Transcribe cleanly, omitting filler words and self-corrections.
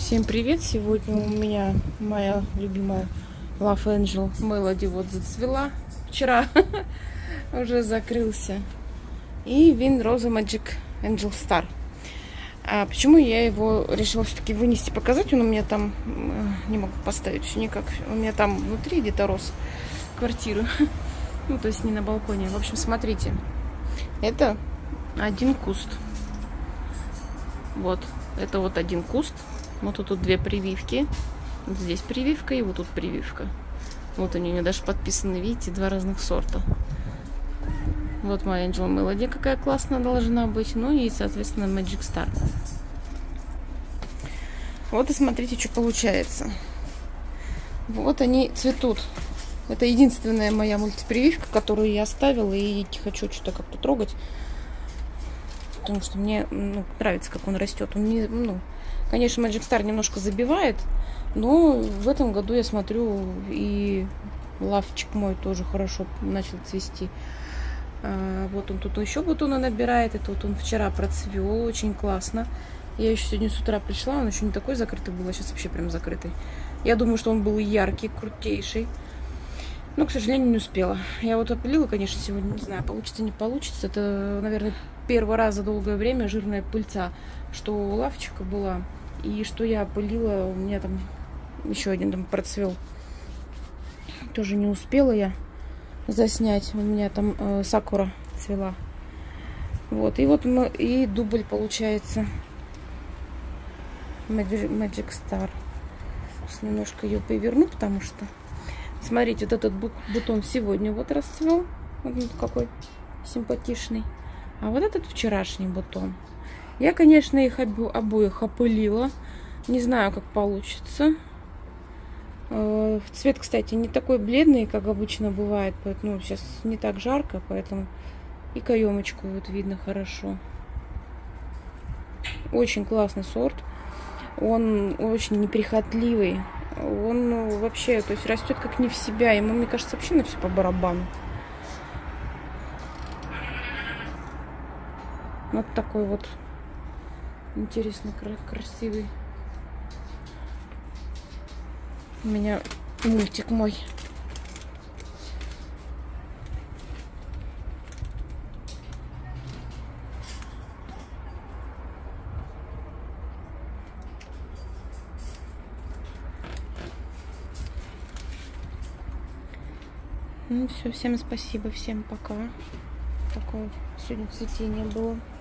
Всем привет! Сегодня у меня моя любимая Love Angel Melody вот зацвела. Вчера уже закрылся. И Вин Роза Magic Angel Star. А почему я его решила все-таки вынести, показать? Он у меня там, не могу поставить все никак. У меня там внутри где-то рос квартиры. Ну, то есть не на балконе. В общем, смотрите. Это один куст. Вот. Это вот один куст. Вот тут две прививки. Вот здесь прививка и вот тут прививка. Вот они у меня даже подписаны, видите, два разных сорта. Вот моя Angel Melody какая классная должна быть. Ну и, соответственно, Magic Star. Вот и смотрите, что получается. Вот они цветут. Это единственная моя мультипрививка, которую я оставила. И хочу что-то как-то трогать. Потому что мне нравится, как он растет. Он не, конечно, Magic Star немножко забивает, но в этом году я смотрю, и лавчик мой тоже хорошо начал цвести. Вот он тут еще бутоны набирает, и тут он вчера процвел, очень классно. Я еще сегодня с утра пришла, он еще не такой закрытый был, а сейчас вообще прям закрытый. Я думаю, что он был яркий, крутейший. Но, к сожалению, не успела. Я вот опылила, конечно, сегодня, не знаю, получится, не получится. Это, наверное, первый раз за долгое время жирная пыльца, что у лавчика была, и что я опылила. У меня там еще один там процвел. Тоже не успела я заснять. У меня там сакура цвела. Вот, и вот и дубль получается. Magic Star. Сейчас немножко ее поверну, потому что... Смотрите, вот этот бутон сегодня вот расцвел. Вот он какой симпатичный. А вот этот вчерашний бутон. Я, конечно, их обоих опылила. Не знаю, как получится. Цвет, кстати, не такой бледный, как обычно бывает. Поэтому сейчас не так жарко, поэтому и каемочку вот видно хорошо. Очень классный сорт. Он очень неприхотливый. Он вообще, то есть, растет как не в себя. Ему, мне кажется, вообще на все по барабану. Вот такой вот интересный, красивый у меня мультик мой. Ну все, всем спасибо, всем пока. Такое сегодня цветение было.